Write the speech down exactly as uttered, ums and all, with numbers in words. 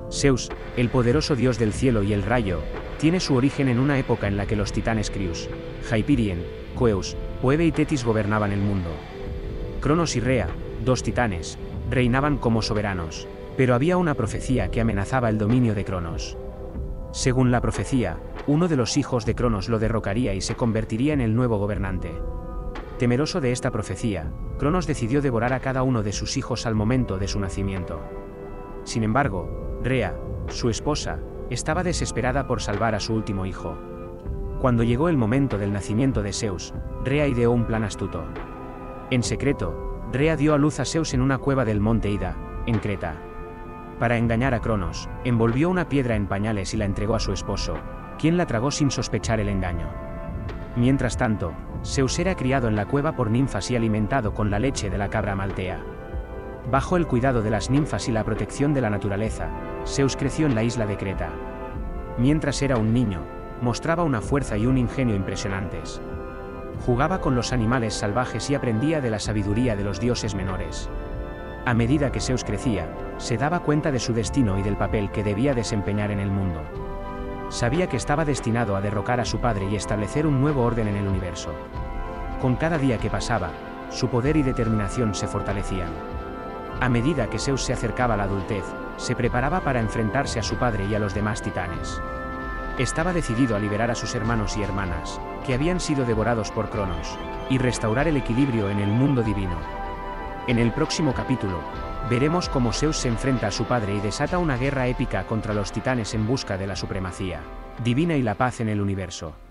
Zeus, el poderoso dios del cielo y el rayo, tiene su origen en una época en la que los titanes Crius, Hyperion, Coeus, Oebe y Tetis gobernaban el mundo. Cronos y Rea, dos titanes, reinaban como soberanos, pero había una profecía que amenazaba el dominio de Cronos. Según la profecía, uno de los hijos de Cronos lo derrocaría y se convertiría en el nuevo gobernante. Temeroso de esta profecía, Cronos decidió devorar a cada uno de sus hijos al momento de su nacimiento. Sin embargo, Rea, su esposa, estaba desesperada por salvar a su último hijo. Cuando llegó el momento del nacimiento de Zeus, Rea ideó un plan astuto. En secreto, Rea dio a luz a Zeus en una cueva del monte Ida, en Creta. Para engañar a Cronos, envolvió una piedra en pañales y la entregó a su esposo, quien la tragó sin sospechar el engaño. Mientras tanto, Zeus era criado en la cueva por ninfas y alimentado con la leche de la cabra maltea. Bajo el cuidado de las ninfas y la protección de la naturaleza, Zeus creció en la isla de Creta. Mientras era un niño, mostraba una fuerza y un ingenio impresionantes. Jugaba con los animales salvajes y aprendía de la sabiduría de los dioses menores. A medida que Zeus crecía, se daba cuenta de su destino y del papel que debía desempeñar en el mundo. Sabía que estaba destinado a derrocar a su padre y establecer un nuevo orden en el universo. Con cada día que pasaba, su poder y determinación se fortalecían. A medida que Zeus se acercaba a la adultez, se preparaba para enfrentarse a su padre y a los demás titanes. Estaba decidido a liberar a sus hermanos y hermanas, que habían sido devorados por Cronos, y restaurar el equilibrio en el mundo divino. En el próximo capítulo, veremos cómo Zeus se enfrenta a su padre y desata una guerra épica contra los titanes en busca de la supremacía divina y la paz en el universo.